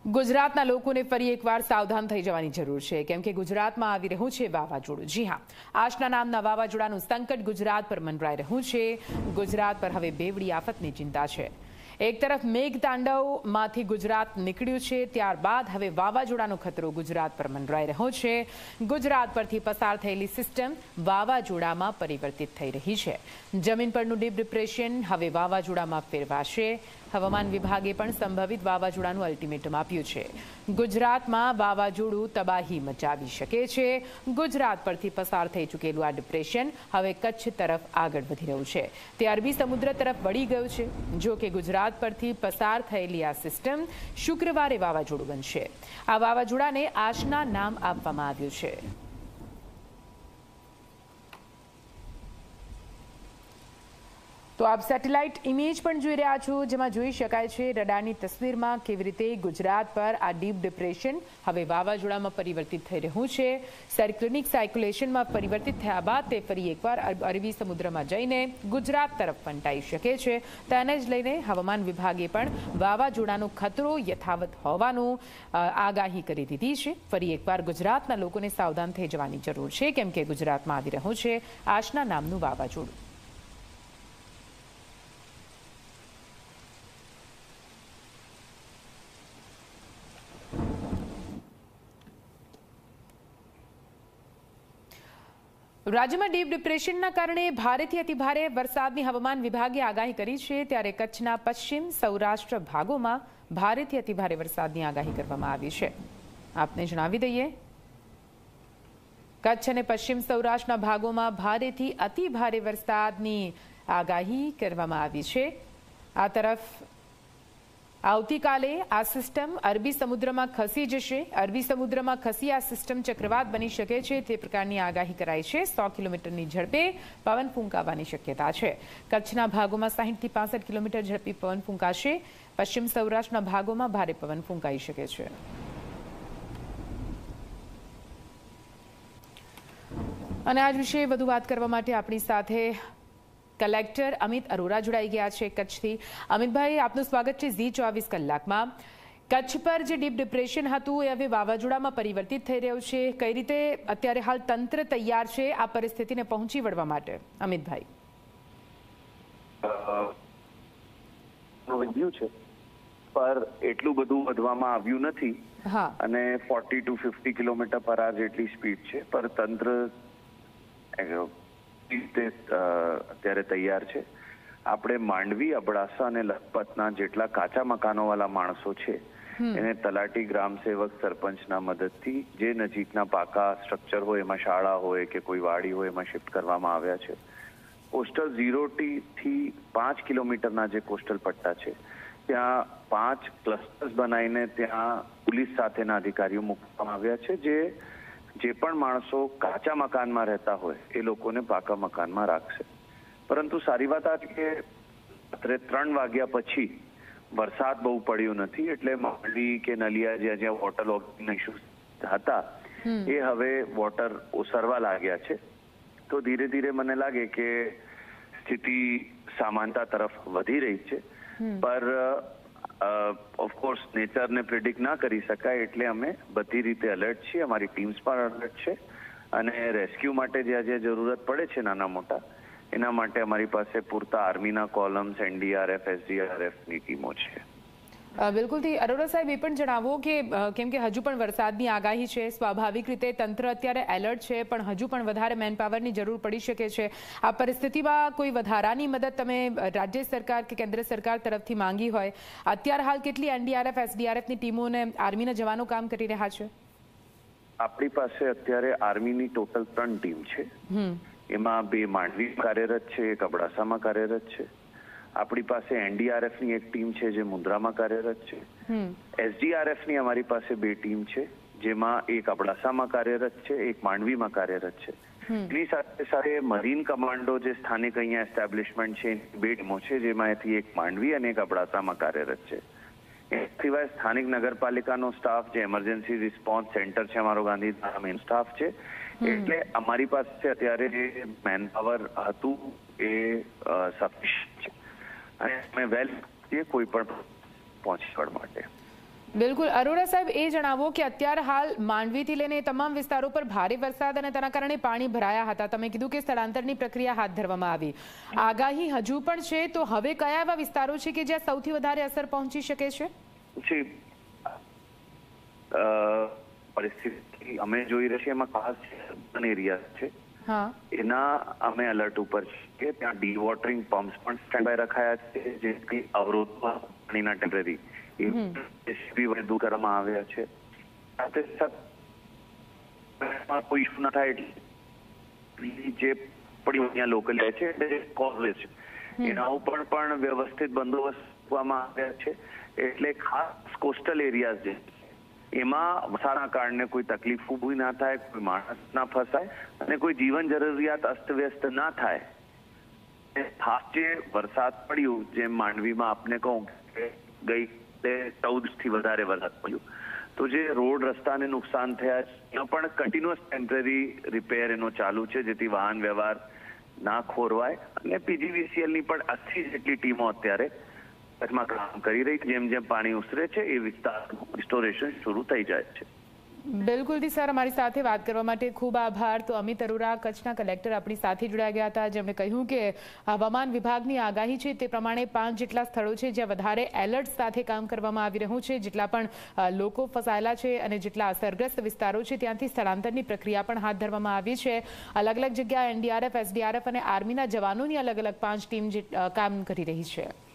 ગુજરાતના લોકોને ફરી એકવાર સાવધાન થઈ જવાની જરૂર છે, કેમ કે ગુજરાતમાં આવી રહ્યું છે વાવાઝોડું. જી હા, આશના નામના વાવાઝોડાનું સંકટ ગુજરાત પર મંડરાઈ રહ્યું છે. ગુજરાત પર હવે બેવડી આફતની ચિંતા છે. એક તરફ મેઘતાંડવમાંથી ગુજરાત નીકળ્યું છે, ત્યારબાદ હવે વાવાઝોડાનો ખતરો ગુજરાત પર મંડરાઈ રહ્યો છે. ગુજરાત પરથી પસાર થયેલી સિસ્ટમ વાવાઝોડામાં પરિવર્તિત થઈ રહી છે. જમીન પરનું ડીપ ડિપ્રેશન હવે વાવાઝોડામાં ફેરવાશે. હવામાન વિભાગે પણ સંભવિત વાવાઝોડાનું અલ્ટિમેટમ આપ્યું છે. ગુજરાતમાં વાવાઝોડું તબાહી મચાવી શકે છે. ગુજરાત પરથી પસાર થઈ ચૂકેલું આ ડિપ્રેશન હવે કચ્છ તરફ આગળ વધી રહ્યું છે. તે અરબી સમુદ્ર તરફ વળી ગયું છે. જો કે ગુજરાત પરથી પસાર થયેલી આ સિસ્ટમ શુક્રવારે વાવાઝોડું બનશે. આ વાવાઝોડાને આશના નામ આપવામાં આવ્યું છે. તો આપ સેટેલાઇટ ઇમેજ પણ જોઈ રહ્યા છો, જેમાં જોઈ શકાય છે રડારની તસવીરમાં કેવી રીતે ગુજરાત પર આ ડીપ ડિપ્રેશન હવે વાવાઝોડામાં પરિવર્તિત થઈ રહ્યું છે. સર્ક્યુલનિક સાયક્યુલેશનમાં પરિવર્તિત થયા બાદ તે ફરી એકવાર અરબી સમુદ્રમાં જઈને ગુજરાત તરફ ફંટાઈ શકે છે. તેને જ લઈને હવામાન વિભાગે પણ વાવાઝોડાનો ખતરો યથાવત હોવાનું આગાહી કરી દીધી છે. ફરી એકવાર ગુજરાતના લોકોને સાવધાન થઈ જવાની જરૂર છે, કેમ કે ગુજરાતમાં આવી રહ્યું છે આશના નામનું વાવાઝોડું. રાજ્યમાં ડીપ ડિપ્રેશનના કારણે ભારેથી અતિભારે વરસાદની હવામાન વિભાગે આગાહી કરી છે. ત્યારે કચ્છના પશ્ચિમ સૌરાષ્ટ્ર ભાગોમાં ભારેથી અતિભારે વરસાદની આગાહી કરવામાં આવી છે. આપને જણાવી દઈએ, કચ્છ અને પશ્ચિમ સૌરાષ્ટ્રના ભાગોમાં ભારેથી અતિભારે વરસાદની આગાહી કરવામાં આવી છે. આ તરફ આવતીકાલે આ સિસ્ટમ અરબી સમુદ્રમાં ખસી જશે. અરબી સમુદ્રમાં ખસી આ સિસ્ટમ ચક્રવાત બની શકે છે, તે પ્રકારની આગાહી કરાઈ છે. 100 કિલોમીટરની ઝડપે પવન ફૂંકાવાની શક્યતા છે. કચ્છના ભાગોમાં 60 થી 65 કિલોમીટર ઝડપી પવન ફૂંકાશે. પશ્ચિમ સૌરાષ્ટ્રના ભાગોમાં ભારે પવન ફૂંકાઈ શકે છે. અને આજ વિશે વધુ વાત કરવા માટે આપણી સાથે કલેક્ટર અમિત અરોરા જોડાઈ ગયા છે કચ્છથી. અમિતભાઈ, આપનું સ્વાગત છે ઝી24 કલાકમાં. કચ્છ પર જે ડીપ ડિપ્રેશન હતું એ હવે વાવાઝોડામાં પરિવર્તિત થઈ રહ્યું છે. કઈ રીતે અત્યારે હાલ તંત્ર તૈયાર છે આ પરિસ્થિતિને પહોંચી વળવા માટે? અમિતભાઈ, વધ્યું છે પર એટલું બધું વધવામાં આવ્યું નથી. અને 40 to 50 કિલોમીટર પર આર જેટલી સ્પીડ છે. પર તંત્ર અત્યારે તૈયાર છે. આપણે માંડવી, અબડાસા અને લખપતના જેટલા કાચા મકાનો વાળા માણસો છે એને તલાટી, ગ્રામ સેવક, સરપંચના મદદથી જે નજીકના પાકા સ્ટ્રક્ચર હોય, એમાં શાળા હોય કે કોઈ વાડી હોય, એમાં શિફ્ટ કરવામાં આવ્યા છે. કોસ્ટલ 0 થી 5 કિલોમીટરના જે કોસ્ટલ પટ્ટા છે ત્યાં 5 ક્લસ્ટર્સ બનાવીને ત્યાં પોલીસ સાથેના અધિકારીઓ મૂકવામાં આવ્યા છે. જે પણ માણસો કાચા મકાનમાં રહેતા હોય એ લોકોને પાકા મકાનમાં રાખશે. પરંતુ સારી વાત આ છે કે રાત્રે 3 વાગ્યા પછી વરસાદ બહુ પડ્યો નથી, એટલે માંડવી કે નલિયા જ્યાં વોટર લોગિંગ ઇશ્યુઝ હતા એ હવે વોટર ઓસરવા લાગ્યા છે. તો ધીરે ધીરે મને લાગે કે સ્થિતિ સામાનતા તરફ વધી રહી છે. પર ઓફકોર્સ નેચરને પ્રિડિક્ટ ના કરી શકાય, એટલે અમે બધી રીતે એલર્ટ છીએ. અમારી ટીમ્સ પણ એલર્ટ છે અને રેસ્ક્યુ માટે જ્યાં જરૂરત પડે છે નાના મોટા, એના માટે અમારી પાસે પૂરતા આર્મીના કોલમ્સ, NDRF, SDRFની ટીમો છે. બિલકુલથી અરોરા સાહેબ, એ પણ જણાવો કે કેમ કે હજુ પણ વરસાદની આગાહી છે, સ્વાભાવિક રીતે તંત્ર અત્યારે એલર્ટ છે, પણ હજુ પણ વધારે મેનપાવરની જરૂર પડી શકે છે. આ પરિસ્થિતિમાં કોઈ વધારાની મદદ તમે રાજ્ય સરકાર કે કેન્દ્ર સરકાર તરફથી માંગી હોય, અત્યારે હાલ કેટલી NDRF, SDRFની ટીમો અને આર્મીના જવાનો કામ કરી રહ્યા છે? આપણી પાસે અત્યારે આર્મીની ટોટલ 3 ટીમ છે. એમાં 2 માંડવી કાર્યરત છે, 1 અબડાસામાં કાર્યરત છે. આપણી પાસે NDRFની એક ટીમ છે જે મુન્દ્રામાં કાર્યરત છે. SDRFની અમારી પાસે 2 ટીમ છે, જેમાં 1 અબડાસામાં કાર્યરત છે, 1 માંડવીમાં કાર્યરત છે. એની સાથે સાથે મરીન કમાન્ડો જે સ્થાનિક અહીંયા એસ્ટાબ્લિશમેન્ટ છે, 2 ટીમો છે, જેમાંથી 1 માંડવી અને 1 અબડાસામાં કાર્યરત છે. એ સિવાય સ્થાનિક નગરપાલિકાનો સ્ટાફ, જે એમરજન્સી રિસ્પોન્સ સેન્ટર છે અમારો ગાંધીધામ, મેઇન સ્ટાફ છે. એટલે અમારી પાસે અત્યારે જે મેનપાવર હતું એ સફિશિયન્ટ છે અને અમે વેલ કોઈ પણ પહોંચી વળવા માટે. બિલકુલ. અરોરા સાહેબ, એ જણાવો કે અત્યારે હાલ માંડવીથી લઈને તમામ વિસ્તારો પર ભારે વરસાદ અને તેના કારણે પાણી ભરાયા હતા. તમે કીધું કે સ્થળાંતરની પ્રક્રિયા હાથ ધરવામાં આવી. આગાહી હજુ પણ છે, તો હવે કયા એવા વિસ્તારો છે કે જ્યાં સૌથી વધારે અસર પહોંચી શકે છે? પરિસ્થિતિ અમે જોઈ રહી છીએ એમાં ખાસ અર્બન એરિયા છે, એના અમે એલર્ટ ઉપર છે. ત્યાં ડીવોટરિંગ પમ્પ્સ પણ સ્ટેન્ડ બાય રખાયા છે, જે કંઈ અવરોધ પાણીના ટેમ્પરરી દૂર કરવામાં આવ્યા છે. સાથે સાથે કોઈ ઇસ્યુ ના થાય એટલે જે પડી લોકલ છે કોઝવે છે એના ઉપર પણ વ્યવસ્થિત બંદોબસ્ત કરવામાં આવ્યા છે. એટલે ખાસ કોસ્ટલ એરિયાઝ જે એમાં વરસાદના કારણે કોઈ તકલીફ ઊભી ના થાય, કોઈ માણસ ના ફસાય અને કોઈ જીવન જરૂરિયાત અસ્તવ્યસ્ત ના થાય. ખાસ જે વરસાદ પડ્યું, જેમ માંડવીમાં આપને કહું કે ગઈ 14 થી વધારે વરસાદ પડ્યો, તો જે રોડ રસ્તાને નુકસાન થયા એમાં પણ કન્ટિન્યુઅસ ટેમ્પરરી રિપેર એનો ચાલુ છે, જેથી વાહન વ્યવહાર ના ખોરવાય. અને પીજીવીસીએલની પણ 80 જેટલી ટીમો અત્યારે કચ્છમાં કામ કરી રહી છે. જેમ જેમ પાણી ઉછરે છે એ વિસ્તારનું રિસ્ટોરેશન શરૂ થઈ જાય છે. બિલકુલથી સર, અમારી સાથે વાત કરવા માટે ખૂબ આભાર. તો અમિત અરોરા, કચ્છના કલેક્ટર, આપણી સાથે જોડાઈ ગયા હતા, જેમણે કહ્યું કે હવામાન વિભાગની આગાહી છે તે પ્રમાણે 5 જેટલા સ્થળો છે જ્યાં વધારે એલર્ટ સાથે કામ કરવામાં આવી રહ્યું છે. જેટલા પણ લોકો ફસાયેલા છે અને જેટલા અસરગ્રસ્ત વિસ્તારો છે ત્યાંથી સ્થળાંતરની પ્રક્રિયા પણ હાથ ધરવામાં આવી છે. અલગ અલગ જગ્યાએ એનડીઆરએફ, એસડીઆરએફ અને આર્મીના જવાનોની અલગ અલગ 5 ટીમ કામ કરી રહી છે.